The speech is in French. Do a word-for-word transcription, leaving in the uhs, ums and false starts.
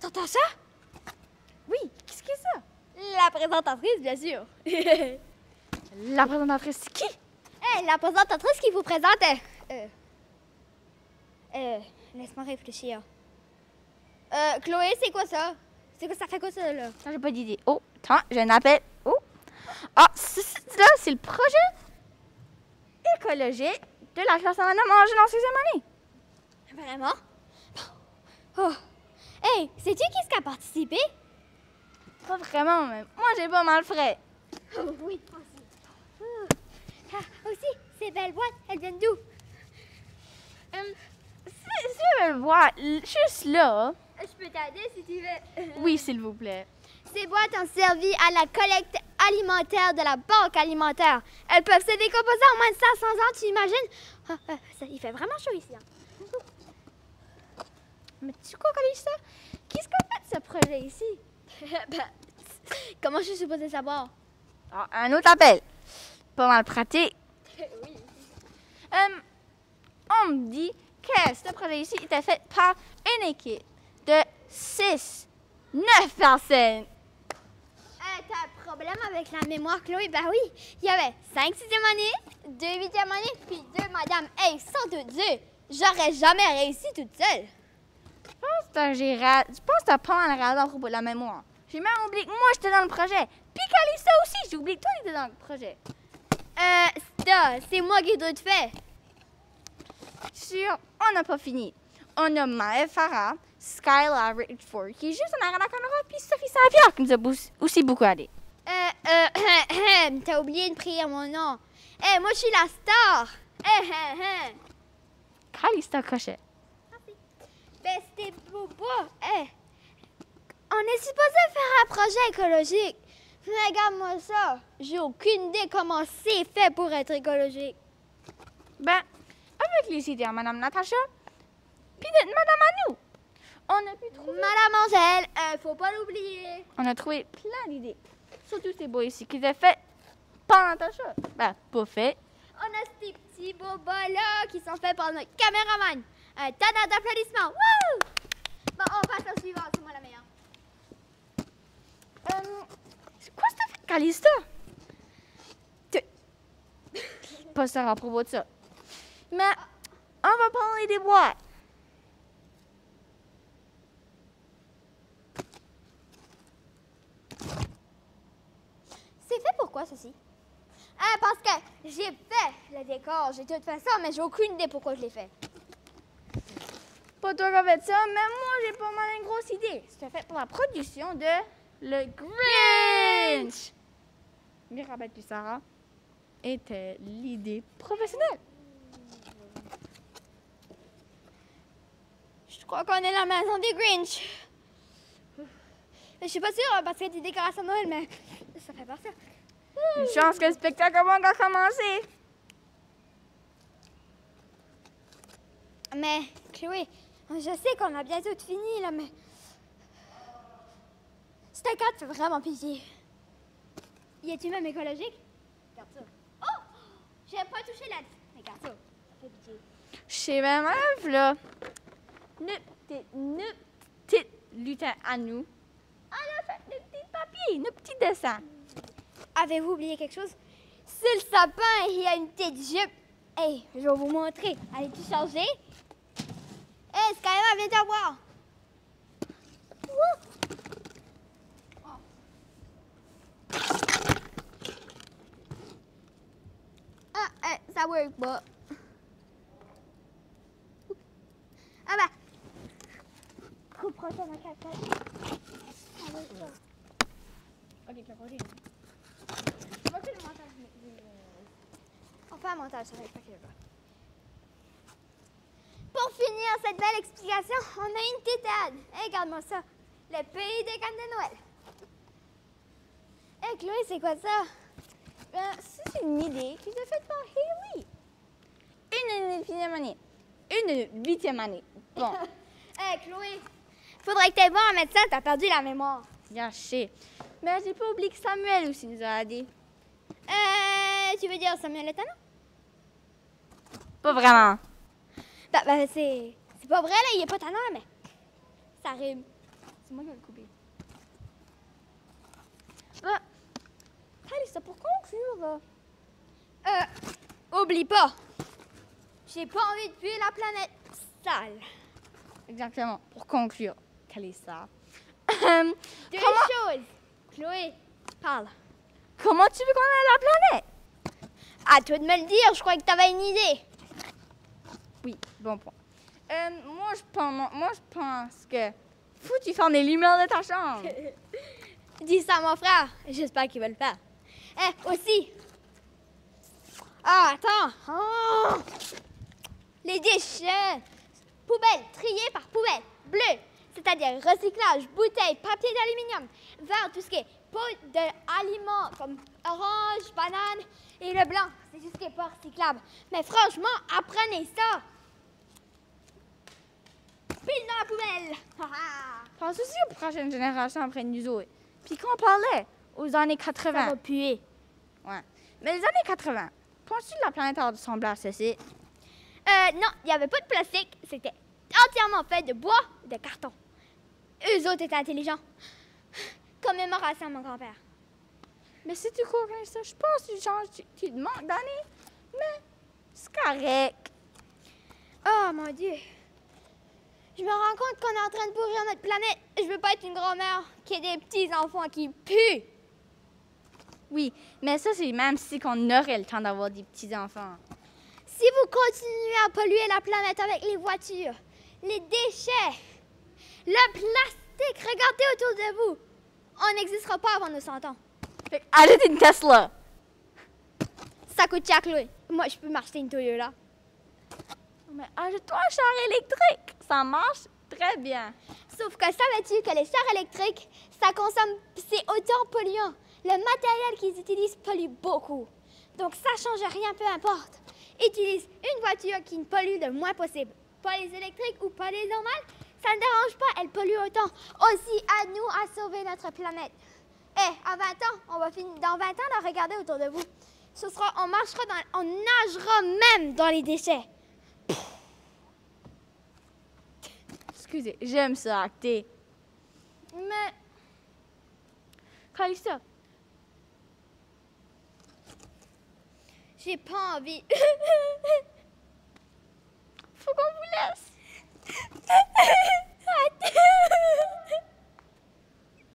T'entends ça? Oui, qu'est-ce que c'est ça? La présentatrice, bien sûr. La présentatrice, c'est qui? Hey, la présentatrice qui vous présente... Euh... Euh... euh Laisse-moi réfléchir. Euh, Chloé, c'est quoi ça? C'est quoi, ça fait quoi ça, là? J'ai pas d'idée. Oh, attends, j'ai un appel. Oh! Ah, c'est, c'est, là, c'est le projet écologique de la classe en manger dans sixième année. Vraiment? Oh. Hey, sais-tu qui est-ce qui a participé? Pas vraiment, mais moi, j'ai pas mal frais. Oh, oui, moi aussi. Oh. Ah, aussi, ces belles boîtes, elles viennent d'où? Um, si, si tu veux le voir, juste là. Je peux t'aider si tu veux. Oui, s'il vous plaît. Ces boîtes ont servi à la collecte alimentaire de la banque alimentaire. Elles peuvent se décomposer en moins de cinq cents ans, tu imagines? Ah, ah, ça, il fait vraiment chaud ici. Hein. Mais tu crois, Calista? Qu'est-ce qu'on fait de ce projet ici? Ben, comment je suis supposée savoir? Ah, un autre appel. Pas mal pratique. Oui. Um, on me dit que ce projet ici était fait par une équipe de six, neuf personnes. Euh, t'as un problème avec la mémoire, Chloé? Ben oui, il y avait cinq sixième année, deux huitième année, puis deux madame. Hey, sans te dire, j'aurais jamais réussi toute seule. Je pense que j'ai ra... Je pense que t'as pas mal regardé à propos de la mémoire. J'ai même oublié que moi, j'étais dans le projet. Puis Calista aussi, j'ai oublié que toi, t'étais dans le projet. Euh, ça, c'est moi qui ai tout fait. Sûr, on n'a pas fini. On a Maëv Farah, Skylar Richford, qui est juste en arrière de la caméra, puis Sophie Saint-Pierre, qui nous a aussi beaucoup aidé. Euh, euh, t'as oublié de prier mon nom. Eh, hey, moi, je suis la star. Eh, eh, eh. Calista Crochet. Ben, c'était bobo. Eh, hey. On est supposé faire un projet écologique. Mais regarde-moi ça. J'ai aucune idée comment c'est fait pour être écologique. Ben, avec les idées à Madame Natacha, puis de Madame à nous, on a pu trouver... Madame Angèle, euh, faut pas l'oublier. On a trouvé plein d'idées. Surtout ces beaux ici, qui étaient faits par Natacha. Ben, pas fait. On a ces petits bobos-là qui sont faits par notre caméraman. Un tonnerre d'applaudissements. Wouh! Bon, on passe au suivant. C'est moi la meilleure. Euh, c'est quoi ça fait, Calista? Pas ça à propos de ça. Mais on va parler des boîtes. C'est fait pourquoi, ceci? Ah, parce que j'ai fait le décor. J'ai tout fait ça, mais j'ai aucune idée pourquoi je l'ai fait. Pas toi qui as fait ça, mais moi, j'ai pas mal une grosse idée. C'était fait pour la production de Le Grinch. Mais rappelle-tu, Sarah, était l'idée professionnelle. Je crois qu'on est la maison des Grinch. Je suis pas sûre, parce qu'il y a des décorations de Noël, mais ça fait partir. Une chance que le spectacle a encore commencé. Mais, Chloé, je sais qu'on a bientôt fini, là, mais... Ce cadre fait vraiment pitié. Y est-tu même écologique? Regarde ça. Oh! J'ai pas touché la... Regarde ça. Ça fait pitié. Je sais même, là. Notre petit, notre petit lutin à nous. On a fait nos petits papiers, nos petits dessins. Avez-vous oublié quelque chose? Sur le sapin, il y a une petite jupe. Hey, je vais vous montrer. Allez-tu changer? Hey, Skylar, viens te voir. Ah, hey, ça work pas. Ah bah. Trop proche de ma casquette. Ça work pas. Ok, tu vas continuer. On va faire le montage. On fait un montage, ça va être pas qu'il va. Pour finir cette belle explication, on a une tétade. Hey, regarde-moi ça. Le pays des cannes de Noël. Hé, hey, Chloé, c'est quoi ça? Ben, c'est une idée qui s'est faite par Hailey. Une huitième année. Une huitième année. Bon. Hé, hey, Chloé, faudrait que tu ailles voir un médecin, t'as perdu la mémoire. Bien, je sais. Mais j'ai pas oublié que Samuel aussi nous a aidé. Euh, tu veux dire Samuel Etana? Pas vraiment. Ben, ben c'est... C'est pas vrai, là, il est pas tannant, mais... Ça rime. C'est moi qui vais le couper. Ah, Calista, pour conclure, là. Euh, oublie pas, j'ai pas envie de tuer la planète sale. Exactement. Pour conclure, Calista. Euh, Deux comment, choses. Chloé, parle. comment tu veux qu'on aille à la planète? À toi de me le dire, je crois que t'avais une idée. Oui, bon point. Euh, moi, je pense, moi, je pense que faut que tu fermes les lumières de ta chambre. Dis ça à mon frère, j'espère qu'il va le faire. Eh, aussi. Ah, attends. Oh. Les déchets. Poubelle, triée par poubelle. Bleu, c'est-à-dire recyclage, bouteilles, papier d'aluminium. Vert, tout ce qui est pot d'aliments comme orange, banane. Et le blanc, c'est tout ce qui n'est pas recyclable. Mais franchement, apprenez ça. Pile dans la poubelle. Pense aussi aux prochaines générations après nous autres. Puis quand on parlait aux années Ça quatre-vingts. va puer. Ouais. Mais les années quatre-vingts, penses-tu que la planète a ressemblé à ceci? Euh, non, il n'y avait pas de plastique. C'était entièrement fait de bois et de carton. Eux autres étaient intelligents. Commémoration à mon grand-père. Mais si tu cours comme ça, je pense que tu changes, tu, tu te manques d'années. Mais c'est correct. Oh mon Dieu. Je me rends compte qu'on est en train de pourrir notre planète. Je veux pas être une grand-mère qui a des petits-enfants qui puent. Oui, mais ça, c'est même si qu'on aurait le temps d'avoir des petits-enfants. Si vous continuez à polluer la planète avec les voitures, les déchets, le plastique, regardez autour de vous. On n'existera pas avant nos cent ans. Fait arrête une Tesla. Ça coûte cher, Chloé. Moi, je peux m'acheter une Toyota. Mais ajoute-toi un char électrique. Ça marche très bien. Sauf que savais-tu que les chars électriques, ça consomme, c'est autant polluant. Le matériel qu'ils utilisent pollue beaucoup. Donc ça change rien, peu importe. Utilise une voiture qui ne pollue le moins possible. Pas les électriques ou pas les normales, ça ne dérange pas, elles polluent autant. Aussi à nous à sauver notre planète. Eh, à vingt ans, on va finir, dans vingt ans, là, regardez autour de vous. Ce sera, on marchera dans, on nagera même dans les déchets. Excusez, j'aime ça acter. Mais, Calista, J'ai pas envie. faut qu'on vous laisse.